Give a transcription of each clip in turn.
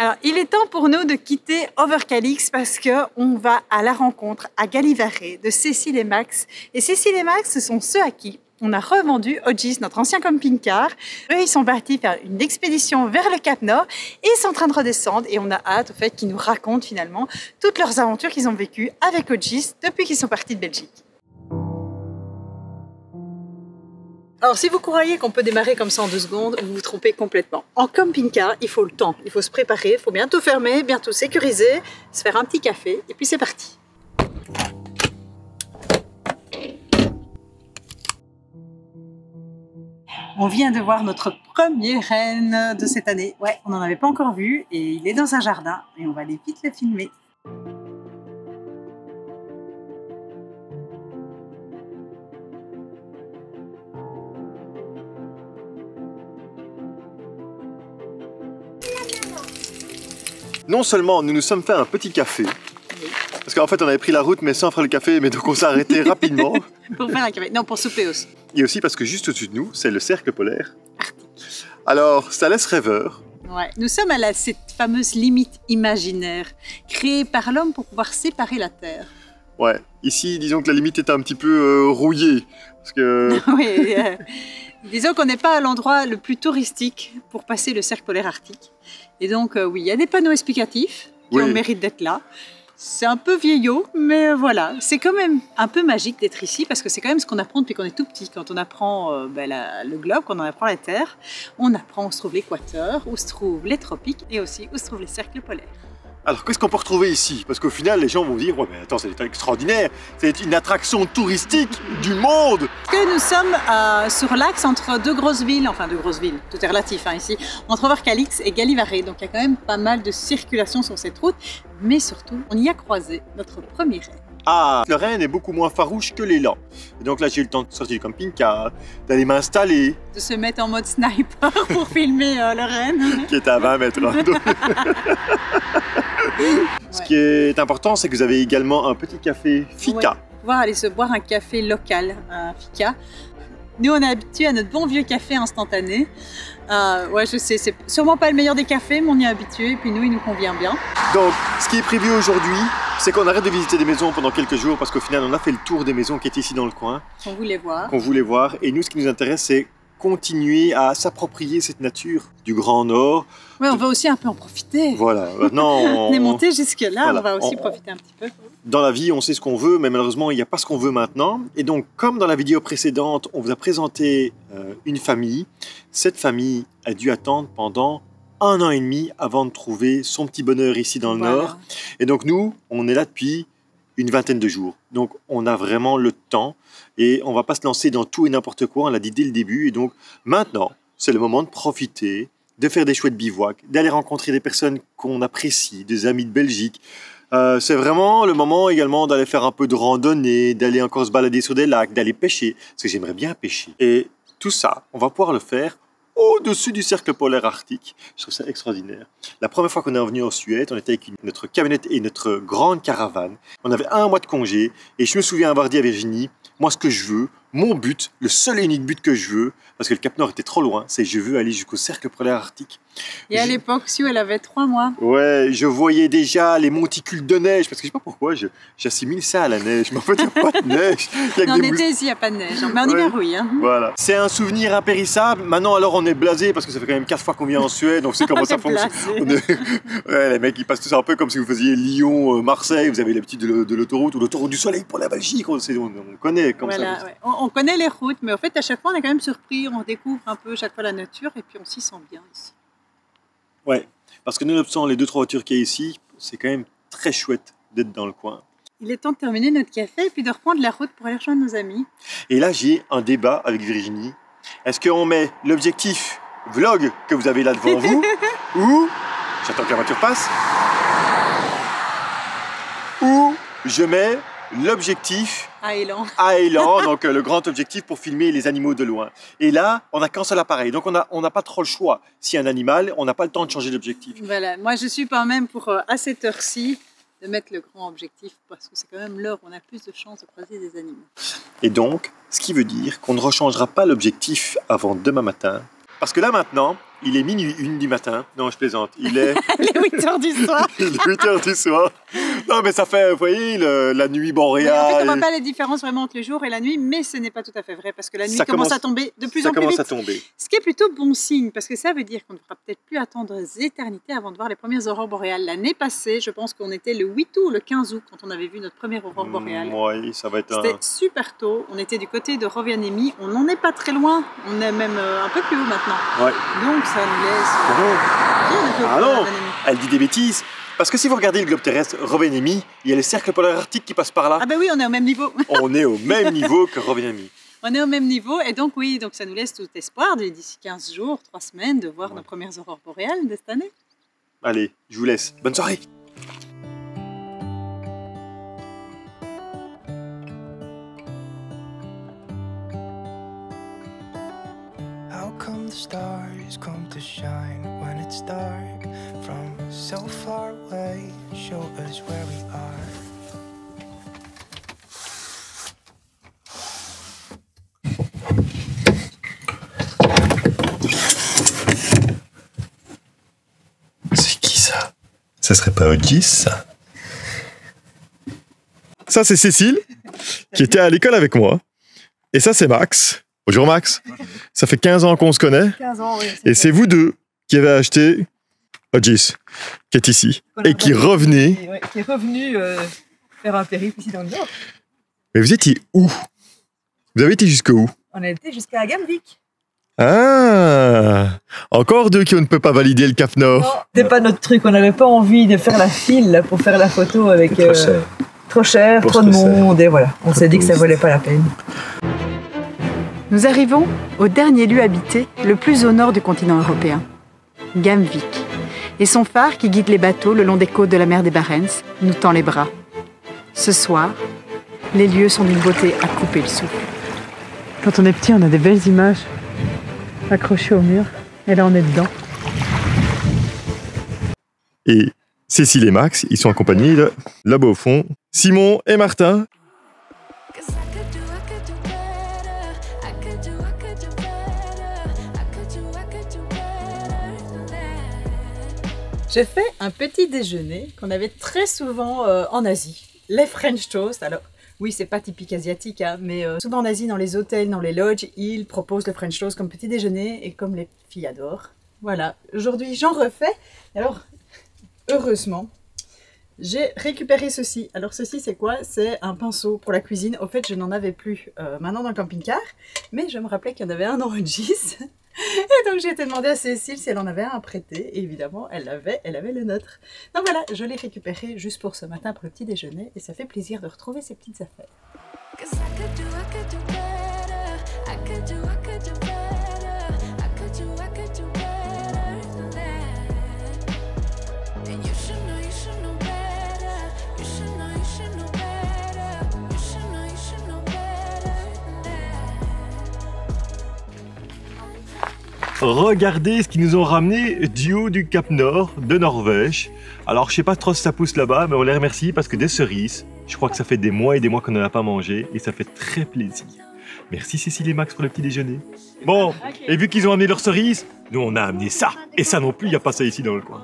Alors, il est temps pour nous de quitter Overcalix parce qu'on va à la rencontre à Galivaré de Cécile et Max. Et Cécile et Max, ce sont ceux à qui on a revendu Ogis, notre ancien camping-car. Eux, ils sont partis faire une expédition vers le Cap Nord et ils sont en train de redescendre. Et on a hâte au fait qu'ils nous racontent finalement toutes leurs aventures qu'ils ont vécues avec Ogis depuis qu'ils sont partis de Belgique. Alors, si vous croyez qu'on peut démarrer comme ça en 2 secondes, vous vous trompez complètement. En camping-car, il faut le temps, il faut se préparer, il faut bien tout fermer, bien tout sécuriser, se faire un petit café, et puis c'est parti. On vient de voir notre premier renne de cette année. Ouais, on n'en avait pas encore vu, et il est dans un jardin, et on va aller vite le filmer. Non seulement nous nous sommes fait un petit café, parce qu'en fait on avait pris la route mais sans faire le café, mais donc on s'est arrêté rapidement. Pour faire un café, non, pour souper aussi. Et aussi parce que juste au-dessus de nous, c'est le cercle polaire arctique. Alors ça laisse rêveur. Ouais. Nous sommes à cette fameuse limite imaginaire, créée par l'homme pour pouvoir séparer la Terre. Ouais, ici disons que la limite est un petit peu rouillée, parce que... oui, disons qu'on n'est pas à l'endroit le plus touristique pour passer le cercle polaire arctique. Et donc, oui, il y a des panneaux explicatifs qui ont le mérite d'être là. C'est un peu vieillot, mais voilà. C'est quand même un peu magique d'être ici parce que c'est quand même ce qu'on apprend depuis qu'on est tout petit. Quand on apprend le globe, quand on apprend la Terre, on apprend où se trouve l'équateur, où se trouvent les tropiques et aussi où se trouvent les cercles polaires. Alors, qu'est-ce qu'on peut retrouver ici? Parce qu'au final, les gens vont dire « Ouais, mais attends, c'est extraordinaire, c'est une attraction touristique du monde !» Parce que nous sommes sur l'axe entre 2 grosses villes, enfin 2 grosses villes, tout est relatif ici, entre Overcalix et Galivaré. Donc il y a quand même pas mal de circulation sur cette route, mais surtout, on y a croisé notre premier renne. Ah, le renne est beaucoup moins farouche que l'élan. Et donc là, j'ai eu le temps de sortir du camping-car, d'aller m'installer. De se mettre en mode sniper pour filmer le renne. Qui est à 20 mètres. Hein, donc... Ce qui est important, c'est que vous avez également un petit café Fika. Ouais, pouvoir aller se boire un café local, un Fika. Nous, on est habitués à notre bon vieux café instantané. Ouais, je sais, c'est sûrement pas le meilleur des cafés, mais on y est habitué. Et puis nous, il nous convient bien. Donc, ce qui est prévu aujourd'hui, c'est qu'on arrête de visiter des maisons pendant quelques jours parce qu'au final, on a fait le tour des maisons qui étaient ici dans le coin. Qu'on voulait voir. Qu'on voulait voir. Et nous, ce qui nous intéresse, c'est continuer à s'approprier cette nature du Grand Nord. Oui, on va aussi un peu en profiter. Voilà, maintenant... on est monté jusque-là, voilà, on va aussi profiter un petit peu. Dans la vie, on sait ce qu'on veut, mais malheureusement, il n'y a pas ce qu'on veut maintenant. Et donc, comme dans la vidéo précédente, on vous a présenté une famille, cette famille a dû attendre pendant 1 an et demi avant de trouver son petit bonheur ici dans le Nord. Et donc, nous, on est là depuis une vingtaine de jours. Donc, on a vraiment le temps et on ne va pas se lancer dans tout et n'importe quoi, on l'a dit dès le début. Et donc, maintenant, c'est le moment de profiter, de faire des chouettes bivouacs, d'aller rencontrer des personnes qu'on apprécie, des amis de Belgique. C'est vraiment le moment également d'aller faire un peu de randonnée, d'aller encore se balader sur des lacs, d'aller pêcher, parce que j'aimerais bien pêcher. Et tout ça, on va pouvoir le faire au-dessus du cercle polaire arctique. Je trouve ça extraordinaire. La première fois qu'on est venu en Suède, on était avec notre camionnette et notre grande caravane. On avait 1 mois de congé et je me souviens avoir dit à Virginie, moi ce que je veux, mon but, le seul et unique but que je veux, parce que le Cap Nord était trop loin, c'est je veux aller jusqu'au cercle polaire arctique. Et à l'époque, si elle avait 3 mois. Ouais, je voyais déjà les monticules de neige, parce que je sais pas pourquoi, j'assimile ça à la neige, mais en fait il n'y a pas de neige. En été, ici, il n'y a pas de neige, mais en hiver, oui. Hein. Voilà. C'est un souvenir impérissable. Maintenant, alors, on est blasé, parce que ça fait quand même 4 fois qu'on vient en Suède, donc c'est comment ça fonctionne. Ouais, les mecs, ils passent tous un peu comme si vous faisiez Lyon-Marseille, vous avez l'habitude de l'autoroute, ou l'autoroute du soleil pour la Belgique, on connaît comme ça. Ouais. On connaît les routes, mais en fait, à chaque fois, on est quand même surpris, on découvre un peu chaque fois la nature, et puis on s'y sent bien ici. Ouais, parce que nonobstant les 2-3 voitures qu'il y a ici, c'est quand même très chouette d'être dans le coin. Il est temps de terminer notre café et puis de reprendre la route pour aller rejoindre nos amis. Et là, j'ai un débat avec Virginie. Est-ce qu'on met l'objectif vlog que vous avez là devant vous, ou, j'attends que la voiture passe, ou je mets l'objectif à élan, donc le grand objectif pour filmer les animaux de loin. Et là, on n'a qu'un seul appareil, donc on n'a pas trop le choix. S'il y a un animal, on n'a pas le temps de changer d'objectif. Voilà, moi je suis quand même pour, à cette heure-ci, de mettre le grand objectif, parce que c'est quand même l'heure où on a plus de chances de croiser des animaux. Et donc, ce qui veut dire qu'on ne rechangera pas l'objectif avant demain matin, Parce que là maintenant, il est minuit 1 du matin. Non, je plaisante. Il est... Les 8h du soir. Il est 8h du soir. Non, mais ça fait, vous voyez, la nuit boréale. Oui, en fait, on voit pas la différence vraiment entre le jour et la nuit, mais ce n'est pas tout à fait vrai parce que la nuit commence à tomber de plus en plus vite. Ça commence à tomber. Ce qui est plutôt bon signe parce que ça veut dire qu'on ne devra peut-être plus attendre des éternités avant de voir les premières aurores boréales. L'année passée, je pense qu'on était le 8 août ou le 15 août quand on avait vu notre première aurore boréale. Oui, ça va être C'était super tôt. On était du côté de Rovaniemi. On n'en est pas très loin. On est même un peu plus haut maintenant. Ouais. Donc ça nous laisse... Ah non, elle dit des bêtises. Parce que si vous regardez le globe terrestre, Rovaniemi, il y a le cercle polaire arctique qui passe par là. Ah ben oui, on est au même niveau. On est au même niveau que Rovaniemi. On est au même niveau et donc oui, donc ça nous laisse tout espoir d'ici 15 jours, 3 semaines, de voir nos premières aurores boréales de cette année. Allez, je vous laisse. Bonne soirée. How come the stars come to shine when it's dark from so far away? Show us where we are. C'est qui ça? Ça serait pas Odys, ça? Ça, c'est Cécile, qui était à l'école avec moi. Et ça, c'est Max. Bonjour Max. Ça fait 15 ans qu'on se connaît. 15 ans, oui. Et c'est vous deux qui avez acheté Odys, qui est ici. Et qui revenez. Qui est revenu faire un périple ici dans le Nord. Mais vous étiez où? Vous avez été jusqu'où? On a été jusqu'à Gamvik. Ah! Encore deux qui ne peuvent pas valider le Cap Nord. Non, c'était pas notre truc. On n'avait pas envie de faire la file là, pour faire la photo avec trop cher, trop de monde. Et voilà, on s'est dit que ça valait pas la peine. Nous arrivons au dernier lieu habité, le plus au nord du continent européen, Gamvik. Et son phare qui guide les bateaux le long des côtes de la mer des Barents nous tend les bras. Ce soir, les lieux sont d'une beauté à couper le souffle. Quand on est petit, on a des belles images accrochées au mur. Et là, on est dedans. Et Cécile et Max, ils sont accompagnés de, là-bas au fond, Simon et Martin. J'ai fait un petit déjeuner qu'on avait très souvent en Asie, les French toast. Alors, oui, c'est pas typique asiatique, hein, mais souvent en Asie, dans les hôtels, dans les lodges, ils proposent le French toast comme petit déjeuner et comme les filles adorent. Voilà, aujourd'hui j'en refais. Alors, heureusement, j'ai récupéré ceci. Alors ceci c'est quoi? C'est un pinceau pour la cuisine. Au fait, je n'en avais plus maintenant dans le camping-car, mais je me rappelais qu'il y en avait un en Rungis. Et donc j'ai été demander à Cécile si elle en avait un à prêter. Et évidemment, elle avait le nôtre. Donc voilà, je l'ai récupéré juste pour ce matin pour le petit déjeuner. Et ça fait plaisir de retrouver ces petites affaires. Regardez ce qu'ils nous ont ramené du haut du Cap Nord de Norvège. Alors je sais pas trop si ça pousse là-bas, mais on les remercie parce que des cerises, je crois que ça fait des mois et des mois qu'on n'en a pas mangé et ça fait très plaisir. Merci Cécile et Max pour le petit déjeuner. Bon, et vu qu'ils ont amené leurs cerises, nous on a amené ça. Et ça non plus, il n'y a pas ça ici dans le coin.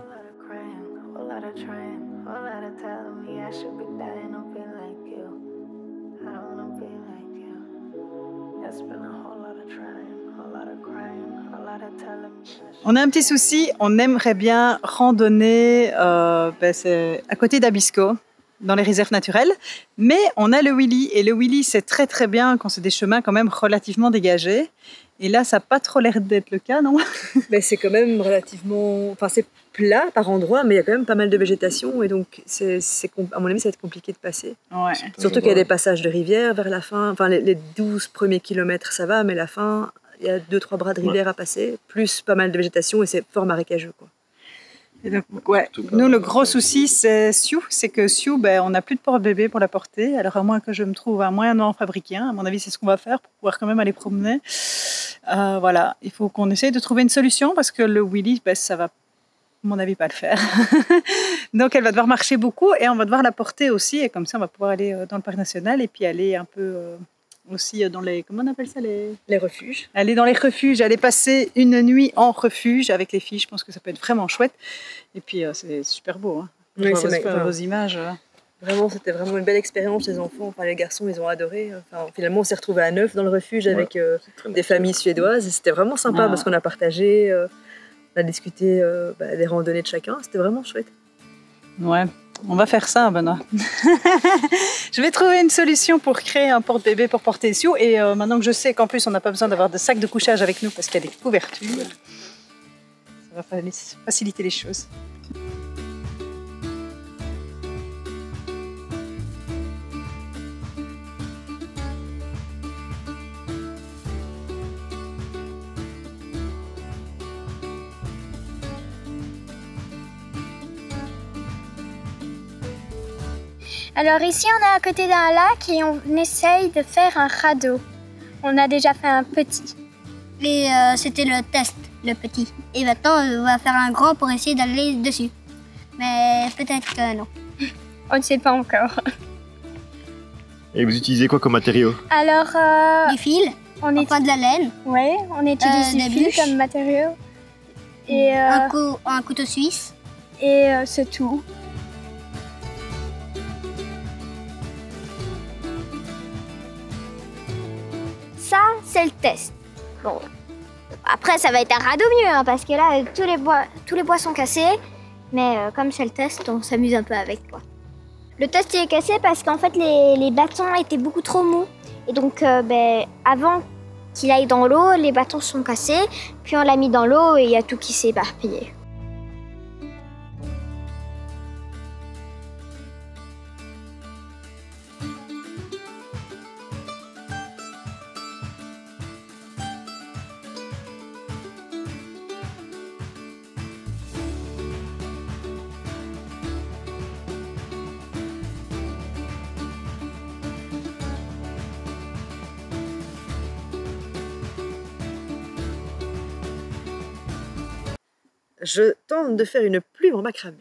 On a un petit souci, on aimerait bien randonner c'est à côté d'Abisko, dans les réserves naturelles, mais on a le Willy, et le Willy c'est très très bien quand c'est des chemins quand même relativement dégagés, et là ça n'a pas trop l'air d'être le cas, non? Mais c'est quand même relativement... Enfin, c'est plat par endroits, mais il y a quand même pas mal de végétation, et donc à mon avis ça va être compliqué de passer. Ouais. Surtout qu'il y a des passages de rivière vers la fin, enfin les 12 premiers kilomètres ça va, mais la fin... Il y a 2-3 bras de rivière à passer, plus pas mal de végétation et c'est fort marécageux, quoi. Et donc, ouais. Nous, le gros souci, c'est Sioux. C'est que Sioux, on n'a plus de porte-bébé pour la porter. Alors, à moins que je me trouve un moyen d'en fabriquer un, à mon avis, c'est ce qu'on va faire pour pouvoir quand même aller promener. Voilà, il faut qu'on essaye de trouver une solution parce que le Willy, ça va, à mon avis, pas le faire. Donc, elle va devoir marcher beaucoup et on va devoir la porter aussi. Et comme ça, on va pouvoir aller dans le parc national et puis aller un peu aussi dans les... Comment on appelle ça Les refuges. Aller dans les refuges, aller passer une nuit en refuge avec les filles, je pense que ça peut être vraiment chouette. Et puis c'est super beau. Hein. Oui, c'est vos images. Vraiment, c'était vraiment une belle expérience, les enfants. Enfin, les garçons, ils ont adoré. Enfin, finalement, on s'est retrouvés à 9 dans le refuge avec des familles suédoises. C'était vraiment sympa parce qu'on a partagé, on a discuté des randonnées de chacun. C'était vraiment chouette. Ouais, on va faire ça, Benoît. Je vais trouver une solution pour créer un porte-bébé pour porter Sioux. Et maintenant que je sais qu'en plus, on n'a pas besoin d'avoir de sacs de couchage avec nous parce qu'il y a des couvertures, ça va faciliter les choses. Alors ici, on est à côté d'un lac et on essaye de faire un radeau. On a déjà fait un petit. Et c'était le test, le petit. Et maintenant, on va faire un grand pour essayer d'aller dessus. Mais peut-être que non. On ne sait pas encore. Et vous utilisez quoi comme matériau? Alors, Du fil, enfin de la laine, oui, on utilise des du fil bûches. comme matériau. Et, un couteau suisse. et c'est tout. Ça, c'est le test. Bon. Après, ça va être un radeau mieux, hein, parce que là, tous les bois sont cassés. Mais comme c'est le test, on s'amuse un peu avec, quoi. Le test il est cassé parce qu'en fait, les bâtons étaient beaucoup trop mous. Et donc, avant qu'il aille dans l'eau, les bâtons sont cassés. Puis on l'a mis dans l'eau et il y a tout qui s'est éparpillé. Je tente de faire une plume en macramé.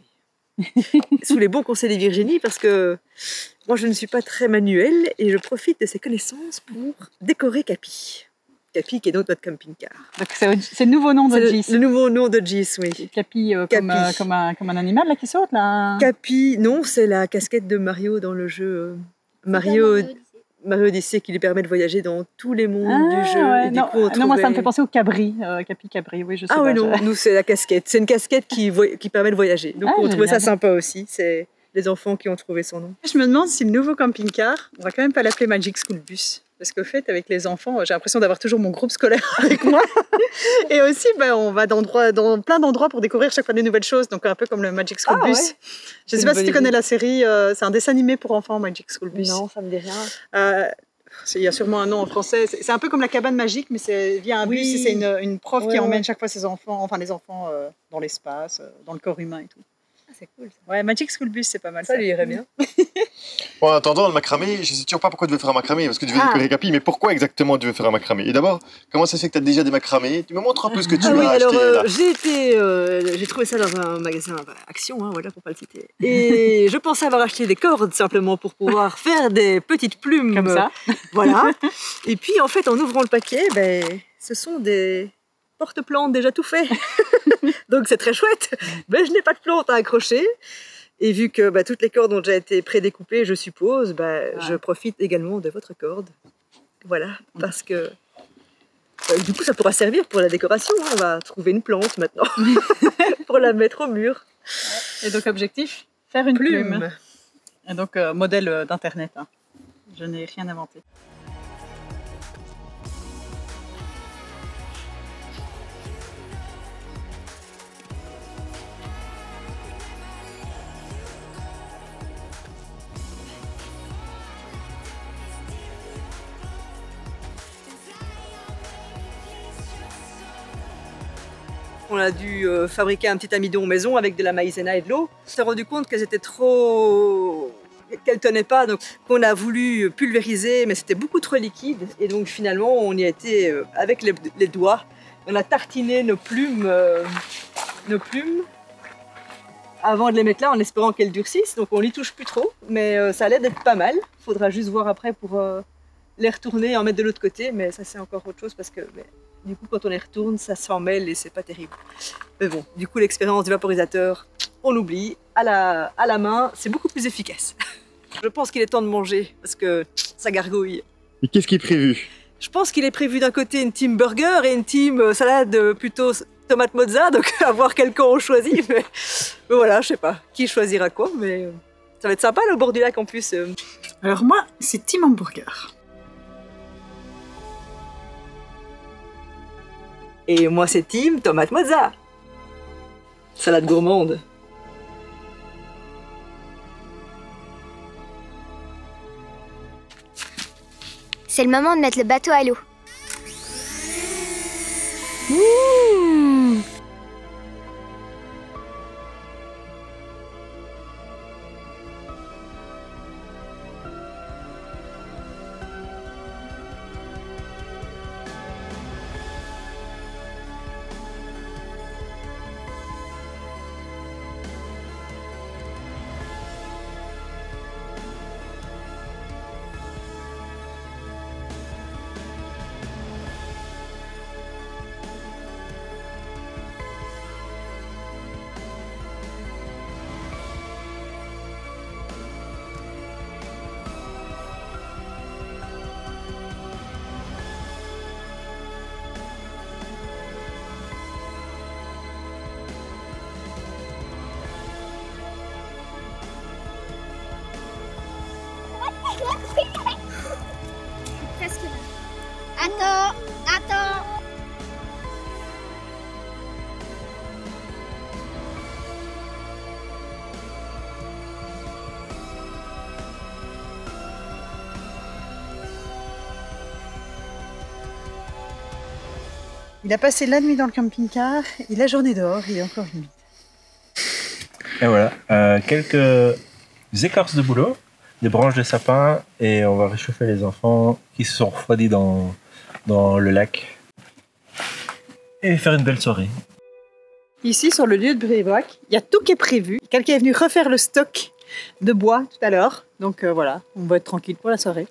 Sous les bons conseils de Virginie, parce que moi, je ne suis pas très manuelle et je profite de ses connaissances pour décorer Capi. Capi, qui est donc notre camping-car. Donc c'est le nouveau nom de Gis. Le nouveau nom de Gis, oui. Capi, Capi. Comme un animal là, qui saute là. Capi, non, c'est la casquette de Mario dans le jeu Mario Odyssey qui lui permet de voyager dans tous les mondes du jeu. Ouais, et du non, coup, on non, moi ça me trouvait- fait penser au cabri, Capi Cabri, oui je sais Ah pas. oui, non, nous c'est la casquette. C'est une casquette qui permet de voyager. Donc Ah, on trouvait ça génial. sympa aussi. C'est les enfants qui ont trouvé son nom. Je me demande si le nouveau camping-car, on va quand même pas l'appeler Magic School Bus. Parce qu'au fait, avec les enfants, j'ai l'impression d'avoir toujours mon groupe scolaire avec moi. Et aussi, on va dans plein d'endroits pour découvrir chaque fois des nouvelles choses. Donc un peu comme le Magic School Ah Bus. ouais. Je C'est sais une pas si bonne tu connais idée. la série, c'est un dessin animé pour enfants, Magic School Bus. Non, ça me dit rien. Il y a sûrement un nom en français. C'est un peu comme la cabane magique, mais c'est via un Oui. bus et c'est une prof Ouais, qui ouais. emmène chaque fois ses enfants, enfin les enfants dans l'espace, dans le corps humain et tout. Ah, c'est cool. Ouais, Magic School Bus, c'est pas mal. Ça lui irait bien. Bon, en attendant, le macramé, je sais toujours pas pourquoi tu veux faire un macramé, parce que tu veux décorer Capi, mais pourquoi exactement tu veux faire un macramé? Et d'abord, comment ça se fait que tu as déjà des macramés? Tu me montres un peu ce que tu Ah as oui, acheté alors là. j'ai trouvé ça dans un magasin Action, hein, voilà, pour pas le citer. Et je pensais avoir acheté des cordes simplement pour pouvoir faire des petites plumes. Comme ça. Voilà. Et puis en fait, en ouvrant le paquet, ce sont des porte-plantes déjà tout faits. Donc c'est très chouette. Mais je n'ai pas de plantes à accrocher. Et vu que toutes les cordes ont déjà été prédécoupées, je suppose, je profite également de votre corde. Voilà, parce que du coup, ça pourra servir pour la décoration. Hein. On va trouver une plante maintenant pour la mettre au mur. Et donc, objectif, faire une plume. Et donc, modèle d'internet. Hein. Je n'ai rien inventé. On a dû fabriquer un petit amidon maison avec de la maïzena et de l'eau. On s'est rendu compte qu'elles étaient trop... qu'elles tenaient pas, donc on a voulu pulvériser, mais c'était beaucoup trop liquide. Et donc finalement, on y a été avec les doigts. On a tartiné nos plumes avant de les mettre là, en espérant qu'elles durcissent. Donc on n'y touche plus trop, mais ça a l'air d'être pas mal. Il faudra juste voir après pour les retourner et en mettre de l'autre côté, mais ça c'est encore autre chose parce que du coup quand on les retourne, ça s'en mêle et c'est pas terrible. Mais bon, du coup l'expérience du vaporisateur, on oublie. À la main, c'est beaucoup plus efficace. Je pense qu'il est temps de manger parce que ça gargouille. Et qu'est-ce qui est prévu? Je pense qu'il est prévu d'un côté une team burger et une team salade plutôt tomate mozza, donc à voir quel camp on choisit. Mais voilà, je sais pas qui choisira quoi, mais ça va être sympa là, au bord du lac en plus. Alors moi, c'est team hamburger. Et moi c'est team tomate mozza. Salade gourmande. C'est le moment de mettre le bateau à l'eau. Presque là. Attends. Il a passé la nuit dans le camping-car et la journée dehors, il est encore humide. Et voilà, quelques écorces de bouleau, des branches de sapin, et on va réchauffer les enfants qui se sont refroidis dans le lac et faire une belle soirée. Ici, sur le lieu de bivouac, il y a tout qui est prévu. Quelqu'un est venu refaire le stock de bois tout à l'heure. Donc voilà, on va être tranquille pour la soirée.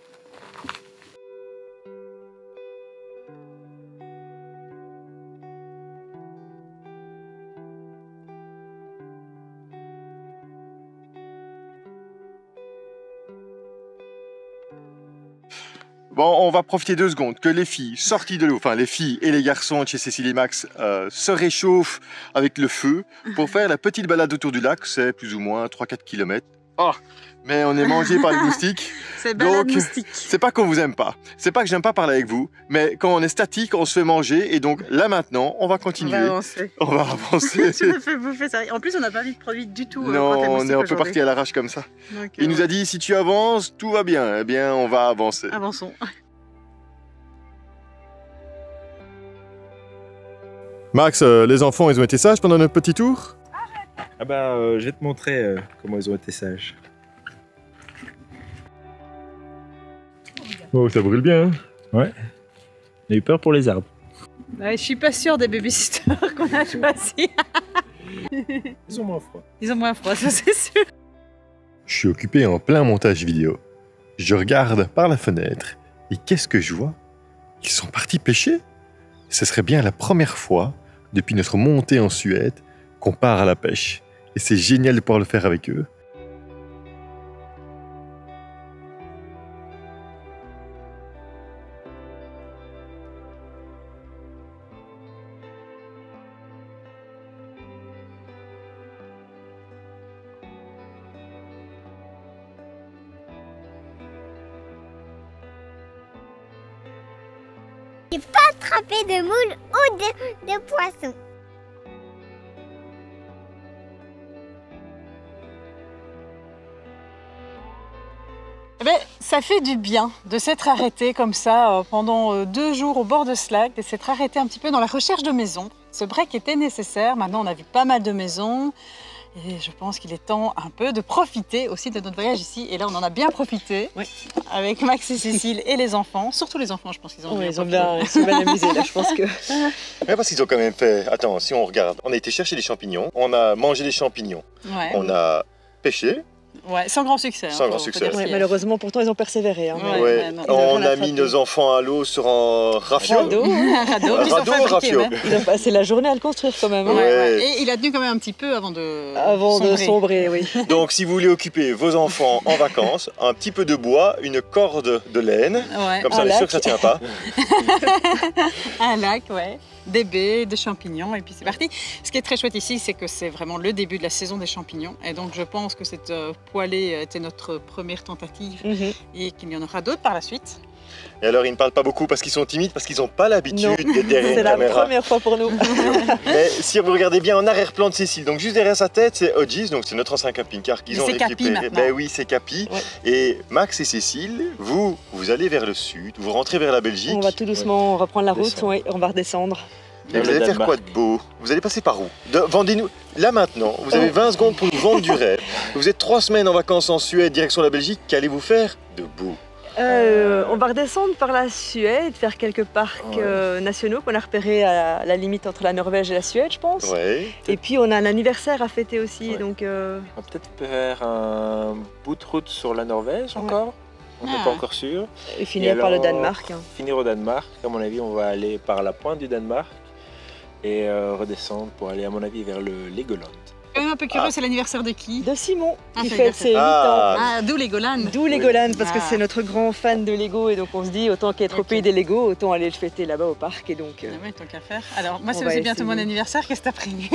Bon, on va profiter 2 secondes que les filles sorties de l'eau, enfin les filles et les garçons de chez Cécile et Max se réchauffent avec le feu pour faire la petite balade autour du lac. C'est plus ou moins 3-4 km. Oh, mais on est mangé par les moustiques. C'est balade Donc, moustique. c'est pas qu'on vous aime pas. C'est pas que j'aime pas parler avec vous, mais quand on est statique, on se fait manger. Et donc là maintenant, on va continuer. On va avancer. Tu me fais bouffer ça. En plus, on n'a pas mis de produit du tout. Non, on est un peu parti à l'arrache comme ça. Donc, Il nous a dit, si tu avances, tout va bien. Eh bien, on va avancer. Avançons. Max, les enfants, ils ont été sages pendant notre petit tour? Ah bah, je vais te montrer comment ils ont été sages. Oh, ça brûle bien. Ouais. On a eu peur pour les arbres. Ouais, je suis pas sûre des babysitters qu'on a choisis. Ils ont moins froid. Ils ont moins froid, ça c'est sûr. Je suis occupé en plein montage vidéo. Je regarde par la fenêtre et qu'est-ce que je vois? Ils sont partis pêcher? Ce serait bien la première fois depuis notre montée en Suède qu'on part à la pêche. Et c'est génial de pouvoir le faire avec eux. Attraper de moules ou de poissons. Eh ben, ça fait du bien de s'être arrêté comme ça pendant 2 jours au bord de ce lac, de s'être arrêté un petit peu dans la recherche de maisons. Ce break était nécessaire. Maintenant, on a vu pas mal de maisons. Et je pense qu'il est temps un peu de profiter aussi de notre voyage ici. Et là, on en a bien profité avec Max et Cécile et les enfants. Surtout les enfants, je pense qu'ils ont bien profité. Ils sont bien amusés là, je pense que... Ouais, parce qu'ils ont quand même fait... Attends, si on regarde, on a été chercher des champignons, on a mangé des champignons, Ouais. on a pêché, Ouais, sans grand succès. Sans grand faut succès. dire ce Ouais, qu'il y a. malheureusement, pourtant, ils ont persévéré. Hein. Ouais, Ouais. non, On ils a ont mis rattrapé. nos enfants à l'eau sur un rafio. Radeau. Un radeau, qu'ils ont Radeau, fabriqué rafio. même. Ils ont passé la journée à le construire quand même. Hein. Ouais. Et il a tenu quand même un petit peu avant de Avant de sombrer, oui. Donc, si vous voulez occuper vos enfants en vacances, un petit peu de bois, une corde de laine, Ouais. comme ça, Un on est sûr lac. que ça tient pas. Un lac, ouais. Des baies, des champignons, et puis c'est parti. Ce qui est très chouette ici, c'est que c'est vraiment le début de la saison des champignons. Et donc, je pense que cette poêlée était notre première tentative Mhm. et qu'il y en aura d'autres par la suite. Et alors, ils ne parlent pas beaucoup parce qu'ils sont timides, parce qu'ils n'ont pas l'habitude Non. d'être derrière C'est une la caméra. première fois pour nous. Mais si vous regardez bien en arrière-plan de Cécile, donc juste derrière sa tête, c'est Hodges, donc c'est notre ancien camping-car qu'ils Mais ont c'est Capi récupéré. maintenant. Ben oui, c'est Capi. Ouais. Et Max et Cécile, vous allez vers le sud, vous rentrez vers la Belgique. On va tout doucement reprendre la route, Descendre. ouais, on va redescendre. Et vous Le allez faire Danemark. quoi de beau? Vous allez passer par où? Vendez-nous, là maintenant, vous avez 20 secondes pour nous vendre du rêve. Vous êtes 3 semaines en vacances en Suède, direction la Belgique, qu'allez-vous faire de beau? On va redescendre par la Suède, faire quelques parcs nationaux qu'on a repérés à la limite entre la Norvège et la Suède, je pense. Ouais. Et puis on a un anniversaire à fêter aussi, Ouais. donc On va peut-être faire un bout de route sur la Norvège encore. On n'est Ah. pas encore sûr. et finir Et par le alors, Danemark. Hein. Finir au Danemark. À mon avis, on va aller par la pointe du Danemark et redescendre pour aller, à mon avis, vers le Legoland. Quand même un peu curieux, c'est l'anniversaire de qui? De Simon, Ah, qui c'est fête ses 8 ans. Ah, d'où les Golan. D'où Legoland, parce que Ah. c'est notre grand fan de Lego, et donc on se dit, autant qu'être au Ok. pays des Lego, autant aller le fêter là-bas au parc. Et donc, Ah ouais, tant qu'à faire. Alors, moi, On c'est va aussi bientôt mon essayer. anniversaire. Qu'est-ce que t'as prévu?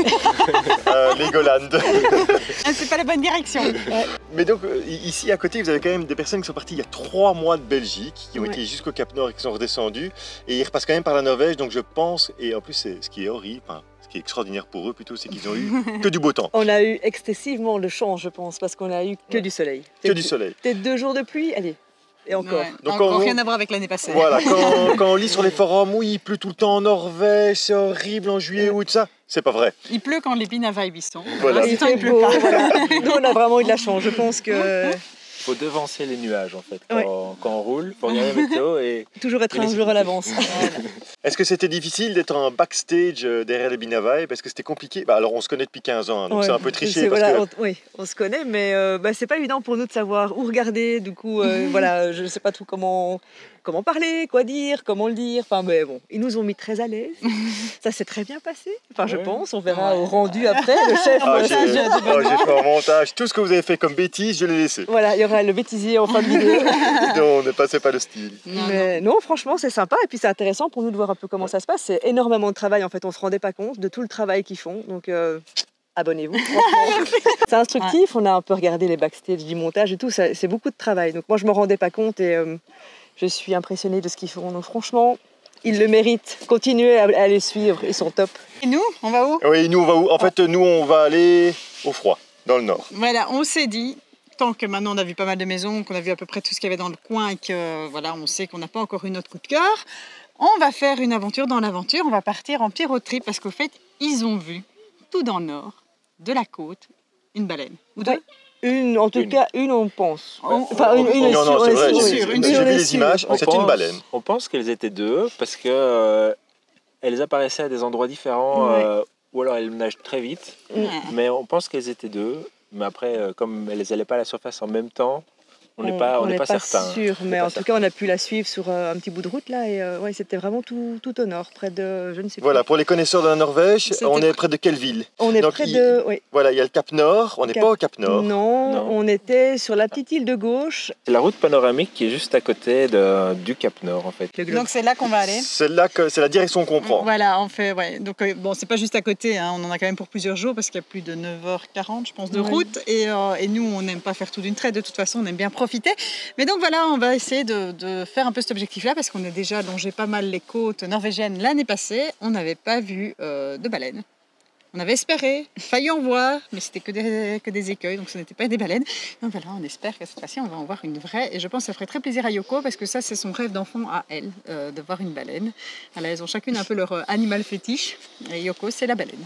Legoland. Ah, c'est pas la bonne direction. Mais donc, ici à côté, vous avez quand même des personnes qui sont parties il y a 3 mois de Belgique, qui ont Ouais. été jusqu'au Cap Nord et qui sont redescendus. Et ils repassent quand même par la Norvège, donc je pense, et en plus, c'est ce qui est horrible, enfin, ce qui est extraordinaire pour eux plutôt, c'est qu'ils ont eu que du beau temps, on a eu excessivement de chance, je pense, parce qu'on a eu que du soleil. que du soleil. Peut-être 2 jours de pluie, allez, et encore. Ouais. Donc, Encore on- rien à voir avec l'année passée. Voilà, quand on lit sur les forums, oui, il pleut tout le temps en Norvège, c'est horrible en juillet, août, ça, c'est pas vrai. Il pleut quand les pines à Vaille sont. Voilà. Pour Il l'instant, fait il pleut beau, pas. voilà. Nous, on a vraiment eu de la chance. Je pense que Il faut devancer les nuages en fait Ouais. quand on roule pour regarder la météo et toujours être Et un les jour à l'avance. Est-ce que c'était difficile d'être en backstage derrière les Binavai? Parce que c'était compliqué. Bah, alors, on se connaît depuis 15 ans, hein, donc Ouais. c'est un peu triché. C'est- Parce voilà, que... oui, on se connaît, mais c'est pas évident pour nous de savoir où regarder. Du coup, voilà, je sais pas tout comment parler, quoi dire, comment le dire. Enfin, mais bon, ils nous ont mis très à l'aise. Ça s'est très bien passé. Enfin, je Ouais. pense. On verra Ouais. au rendu après. Le chef. Ah, j'ai montage, j'ai fait un montage. Tout ce que vous avez fait comme bêtise, je l'ai laissé. Voilà, il y aura le bêtisier en fin de vidéo. Non, ne passez pas le style. Non, Mais non, franchement, c'est sympa. Et puis, c'est intéressant pour nous de voir un peu comment ça se passe. C'est énormément de travail. En fait, on se rendait pas compte de tout le travail qu'ils font. Donc, abonnez-vous. franchement. C'est instructif. On a un peu regardé les backstage du montage et tout. C'est beaucoup de travail. Donc, moi, je me rendais pas compte et je suis impressionnée de ce qu'ils font. Donc, franchement, ils le méritent. Continuez à les suivre. Ils sont top. Et nous, on va où? Oui, nous, on va où? En fait, nous, on va aller au froid, dans le nord. Voilà, on s'est dit, tant que maintenant on a vu pas mal de maisons, qu'on a vu à peu près tout ce qu'il y avait dans le coin et que voilà, on sait qu'on n'a pas encore eu notre coup de cœur, on va faire une aventure dans l'aventure. On va partir en petit road trip parce qu'au fait, ils ont vu tout dans le nord, de la côte, une baleine. Ou deux. Ouais. En tout Une. cas, une, on pense. On- Enfin, une est Non, non, sûre, c'est on est vrai, sûre, j'ai sûr, vu une j'ai sûre, vu on est les sûre. images, On c'est pense- une baleine. On pense qu'elles étaient deux parce que elles apparaissaient à des endroits différents Ouais. ou alors elles nagent très vite. Ouais. Mais on pense qu'elles étaient deux. Mais après, comme elles n'allaient pas à la surface en même temps, on n'est pas certain. sûr, On n'est mais pas en tout cas, on a pu la suivre sur un petit bout de route là, et ouais, c'était vraiment tout au nord, près de, je ne sais Voilà, plus. pour les connaisseurs de la Norvège, C'était on est près de quelle ville? On est Donc, près de, oui. Voilà, il y a le Cap Nord, on n'est Cap- pas au Cap Nord. Non, Non. on était sur la petite île de gauche. C'est la route panoramique qui est juste à côté du Cap Nord en fait. Le globe. Donc c'est là qu'on va aller. C'est là que c'est la direction qu'on prend. Voilà, on fait, ouais. Donc bon, c'est pas juste à côté, hein. On en a quand même pour plusieurs jours parce qu'il y a plus de 9h40, je pense, de Ouais. route. Et nous, on n'aime pas faire tout d'une traite. De toute façon, on aime bien profiter. Mais donc voilà, on va essayer de faire un peu cet objectif-là parce qu'on a déjà longé pas mal les côtes norvégiennes l'année passée. On n'avait pas vu de baleines. On avait espéré, failli en voir, mais c'était que des écueils, donc ce n'était pas des baleines. Donc voilà, on espère que cette fois-ci, on va en voir une vraie. Et je pense que ça ferait très plaisir à Yoko, parce que ça, c'est son rêve d'enfant à elle, de voir une baleine. Alors, elles ont chacune un peu leur animal fétiche. Et Yoko, c'est la baleine.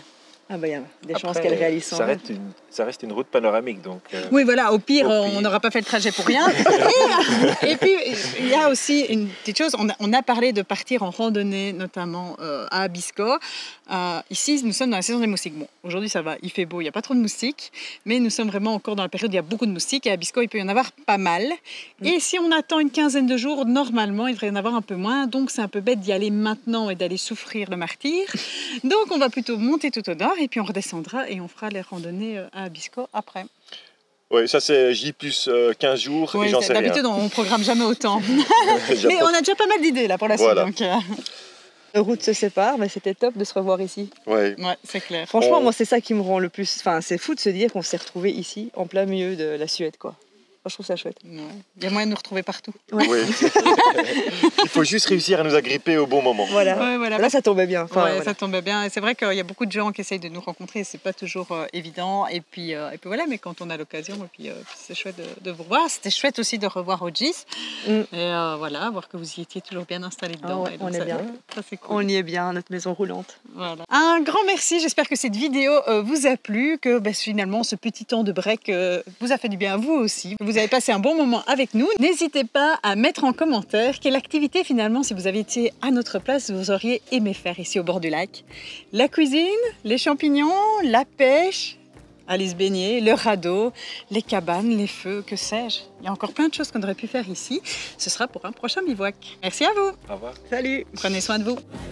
Ah bah il y a des chances Après, qu'elle réalise sans. ça reste une route panoramique, donc... Oui, voilà, au pire, Au pire. on n'aura pas fait le trajet pour rien. Et puis, il y a aussi une petite chose, on a parlé de partir en randonnée, notamment à Abisko. Ici, nous sommes dans la saison des moustiques. Bon, aujourd'hui, ça va, il fait beau, il n'y a pas trop de moustiques, mais nous sommes vraiment encore dans la période où il y a beaucoup de moustiques, et à Abisko, il peut y en avoir pas mal. Et si on attend une quinzaine de jours, normalement, il devrait y en avoir un peu moins, donc c'est un peu bête d'y aller maintenant et d'aller souffrir le martyre. Donc, on va plutôt monter tout au nord, et puis on redescendra, et on fera les randonnées à Abisko après. Oui, ça c'est J plus 15 jours Oui, et j'en sais rien. d'habitude, on ne programme jamais autant. Déjà Mais pas- on a déjà pas mal d'idées là pour la suite. Voilà. Donc, Nos routes se séparent, mais c'était top de se revoir ici. Ouais. ouais, c'est clair. Franchement, On- moi, c'est ça qui me rend le plus. Enfin, c'est fou de se dire qu'on s'est retrouvés ici, en plein milieu de la Suède, quoi. Moi, je trouve ça chouette. Ouais. Il y a moyen de nous retrouver partout. Oui. Il faut juste réussir à nous agripper au bon moment. Voilà. Ouais, voilà. Là, ça tombait bien. Enfin, Ouais, voilà. ça tombait bien. Et c'est vrai qu'il y a beaucoup de gens qui essayent de nous rencontrer. C'est pas toujours évident. Et puis voilà, mais quand on a l'occasion, et puis c'est chouette de vous revoir. C'était chouette aussi de revoir Ogis. Mm. Et voilà, voir que vous y étiez toujours bien installés dedans. Ah ouais, Et donc, on est ça, bien. Ça, c'est cool. On y est bien, notre maison roulante. Voilà. Un grand merci. J'espère que cette vidéo vous a plu, que finalement ce petit temps de break vous a fait du bien à vous aussi. Que vous avez passé un bon moment avec nous. N'hésitez pas à mettre en commentaire quelle activité finalement, si vous aviez été à notre place, vous auriez aimé faire ici au bord du lac. La cuisine, les champignons, la pêche, aller se baigner, le radeau, les cabanes, les feux, que sais-je. Il y a encore plein de choses qu'on aurait pu faire ici. Ce sera pour un prochain bivouac. Merci à vous. Au revoir. Salut! Prenez soin de vous.